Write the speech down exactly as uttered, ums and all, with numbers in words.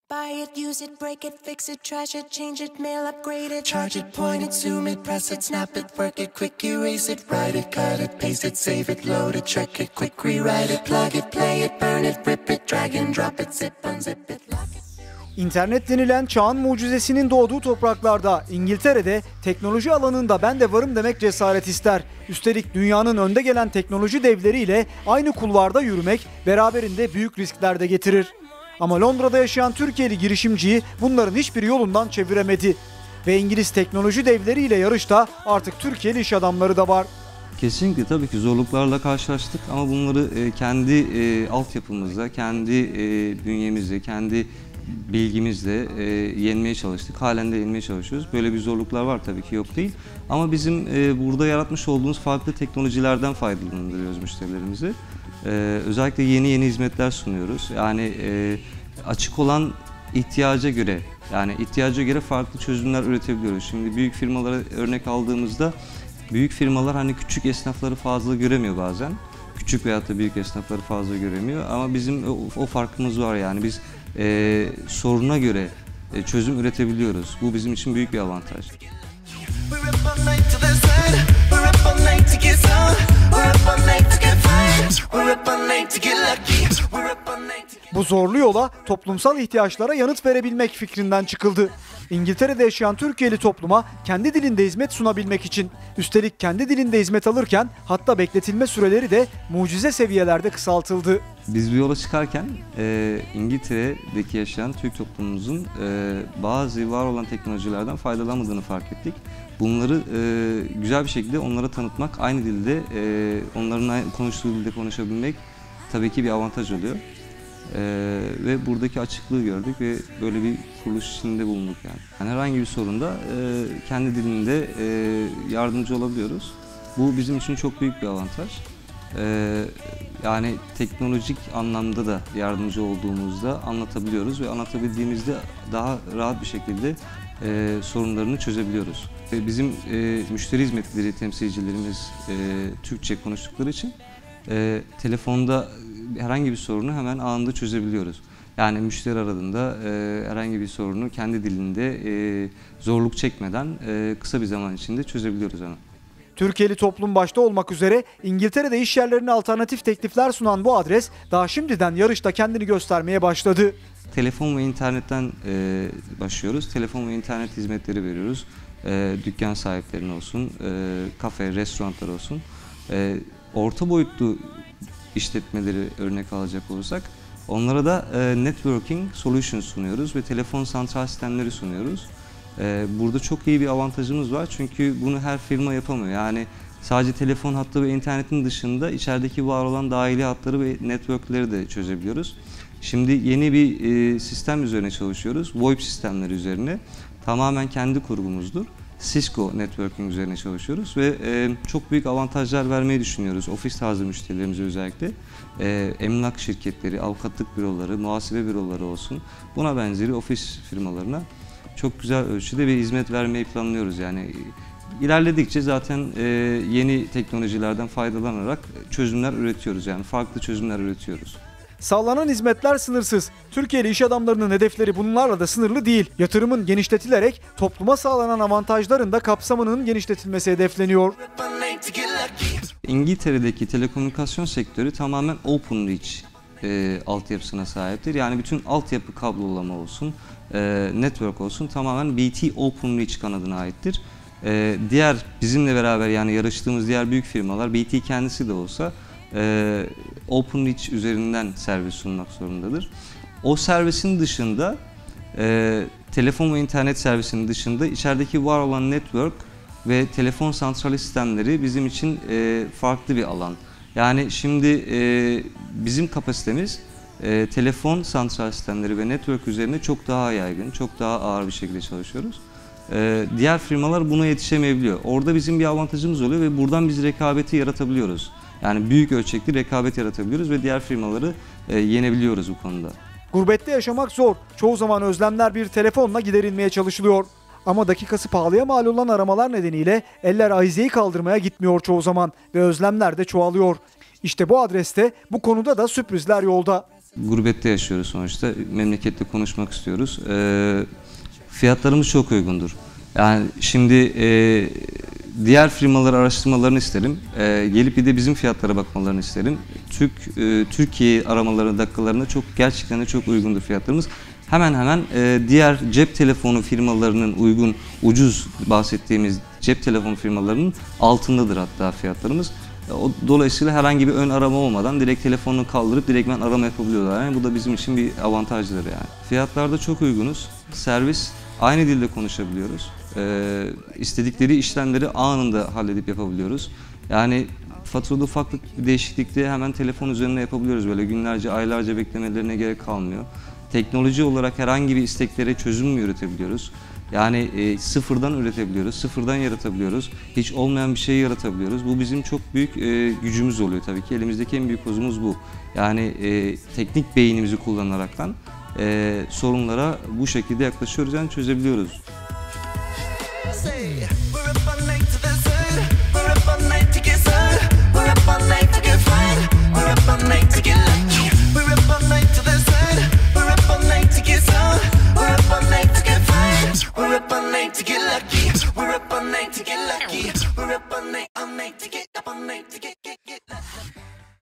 Buy it, use it, break it, fix it, trash it, change it, mail, upgrade it, charge it, point it, zoom it, press it, snap it, work it, quick erase it, write it, cut it, paste it, save it, load it, check it, quick rewrite it, plug it, play it, burn it, rip it, drag and drop it, zip, unzip it, lock it. İnternet denilen çağın mucizesinin doğduğu topraklarda, İngiltere'de teknoloji alanında ben de varım demek cesaret ister. Üstelik dünyanın önde gelen teknoloji devleriyle aynı kulvarda yürümek beraberinde büyük riskler de getirir. Ama Londra'da yaşayan Türkiye'li girişimciyi bunların hiçbir yolundan çeviremedi. Ve İngiliz teknoloji devleriyle yarışta artık Türkiye'li iş adamları da var. Kesinlikle tabii ki zorluklarla karşılaştık ama bunları kendi altyapımızda, kendi bünyemizde, kendi bilgimizle e, yenmeye çalıştık. Halen de yenmeye çalışıyoruz. Böyle bir zorluklar var tabii ki, yok değil. Ama bizim e, burada yaratmış olduğumuz farklı teknolojilerden faydalandırıyoruz müşterilerimizi. E, özellikle yeni yeni hizmetler sunuyoruz. Yani e, açık olan ihtiyaca göre, yani ihtiyaca göre farklı çözümler üretebiliyoruz. Şimdi büyük firmalara örnek aldığımızda, büyük firmalar hani küçük esnafları fazla göremiyor bazen. Küçük veyahut da büyük esnafları fazla göremiyor. Ama bizim o, o farkımız var yani. Biz Ee, soruna göre e, çözüm üretebiliyoruz. Bu bizim için büyük bir avantaj. Bu zorlu yola toplumsal ihtiyaçlara yanıt verebilmek fikrinden çıkıldı. İngiltere'de yaşayan Türkiye'li topluma kendi dilinde hizmet sunabilmek için, üstelik kendi dilinde hizmet alırken hatta bekletilme süreleri de mucize seviyelerde kısaltıldı. Biz bu yola çıkarken e, İngiltere'deki yaşayan Türk toplumumuzun e, bazı var olan teknolojilerden faydalanmadığını fark ettik. Bunları e, güzel bir şekilde onlara tanıtmak, aynı dilde, e, onların konuştuğu dilde konuşabilmek tabii ki bir avantaj oluyor. Ee, ve buradaki açıklığı gördük ve böyle bir kuruluş içinde bulunduk yani. Yani herhangi bir sorunda e, kendi dilinde e, yardımcı olabiliyoruz. Bu bizim için çok büyük bir avantaj. Ee, yani teknolojik anlamda da yardımcı olduğumuzda anlatabiliyoruz ve anlatabildiğimizde daha rahat bir şekilde e, sorunlarını çözebiliyoruz. Ve bizim e, müşteri hizmetleri temsilcilerimiz e, Türkçe konuştukları için e, telefonda herhangi bir sorunu hemen anında çözebiliyoruz. Yani müşteri aradığında e, herhangi bir sorunu kendi dilinde e, zorluk çekmeden e, kısa bir zaman içinde çözebiliyoruz onu. Türkiye'li toplum başta olmak üzere İngiltere'de iş yerlerine alternatif teklifler sunan bu adres daha şimdiden yarışta kendini göstermeye başladı. Telefon ve internetten e, başlıyoruz. Telefon ve internet hizmetleri veriyoruz. E, dükkan sahiplerine olsun, e, kafe, restoranlar olsun. E, orta boyutlu işletmeleri örnek alacak olursak, onlara da e, networking solutions sunuyoruz ve telefon santral sistemleri sunuyoruz. E, burada çok iyi bir avantajımız var çünkü bunu her firma yapamıyor. Yani sadece telefon hattı ve internetin dışında içerideki var olan dahili hatları ve networkleri de çözebiliyoruz. Şimdi yeni bir e, sistem üzerine çalışıyoruz. VoIP sistemleri üzerine. Tamamen kendi kurgumuzdur. Cisco Networking üzerine çalışıyoruz ve e, çok büyük avantajlar vermeyi düşünüyoruz ofis tarzı müşterilerimize özellikle. E, emlak şirketleri, avukatlık büroları, muhasebe büroları olsun, buna benzeri ofis firmalarına çok güzel ölçüde bir hizmet vermeyi planlıyoruz. Yani ilerledikçe zaten e, yeni teknolojilerden faydalanarak çözümler üretiyoruz, yani farklı çözümler üretiyoruz. Sağlanan hizmetler sınırsız. Türkiye'li iş adamlarının hedefleri bunlarla da sınırlı değil. Yatırımın genişletilerek topluma sağlanan avantajların da kapsamının genişletilmesi hedefleniyor. İngiltere'deki telekomünikasyon sektörü tamamen open reach e, altyapısına sahiptir. Yani bütün altyapı kablolama olsun, e, network olsun tamamen B T Open Reach kanadına aittir. E, diğer bizimle beraber yani yarıştığımız diğer büyük firmalar B T kendisi de olsa e, Open Reach üzerinden servis sunmak zorundadır. O servisin dışında, e, telefon ve internet servisinin dışında içerideki var olan network ve telefon santrali sistemleri bizim için e, farklı bir alan. Yani şimdi e, bizim kapasitemiz e, telefon santral sistemleri ve network üzerine çok daha yaygın, çok daha ağır bir şekilde çalışıyoruz. E, diğer firmalar buna yetişemeyebiliyor. Orada bizim bir avantajımız oluyor ve buradan biz rekabeti yaratabiliyoruz. Yani büyük ölçekli rekabet yaratabiliyoruz ve diğer firmaları e, yenebiliyoruz bu konuda. Gurbette yaşamak zor. Çoğu zaman özlemler bir telefonla giderilmeye çalışılıyor. Ama dakikası pahalıya mal olan aramalar nedeniyle eller ahizeyi kaldırmaya gitmiyor çoğu zaman ve özlemler de çoğalıyor. İşte bu adreste bu konuda da sürprizler yolda. Gurbette yaşıyoruz sonuçta. Memlekette konuşmak istiyoruz. Ee, fiyatlarımız çok uygundur. Yani şimdi e, diğer firmaları araştırmalarını isterim. E, gelip bir de bizim fiyatlara bakmalarını isterim. Türk e, Türkiye aramaları dakikalarında çok gerçekten de çok uygundur fiyatlarımız. Hemen hemen e, diğer cep telefonu firmalarının uygun, ucuz bahsettiğimiz cep telefonu firmalarının altındadır hatta fiyatlarımız. O, dolayısıyla herhangi bir ön arama olmadan direkt telefonunu kaldırıp direktmen arama yapabiliyorlar. Yani bu da bizim için bir avantajdır yani. Fiyatlarda çok uygunuz. Servis, aynı dilde konuşabiliyoruz. Ee, istedikleri işlemleri anında halledip yapabiliyoruz. Yani faturada ufaklık bir değişiklikte hemen telefon üzerinde yapabiliyoruz. Böyle günlerce, aylarca beklemelerine gerek kalmıyor. Teknoloji olarak herhangi bir isteklere çözüm mü üretebiliyoruz? Yani e, sıfırdan üretebiliyoruz, sıfırdan yaratabiliyoruz. Hiç olmayan bir şeyi yaratabiliyoruz. Bu bizim çok büyük e, gücümüz oluyor tabii ki. Elimizdeki en büyük kozumuz bu. Yani e, teknik beynimizi kullanaraktan e, sorunlara bu şekilde yaklaşıyoruz, yani çözebiliyoruz. We're up all night to get lucky. We're up all night to get lucky. We're up all night, all night to get up all night to get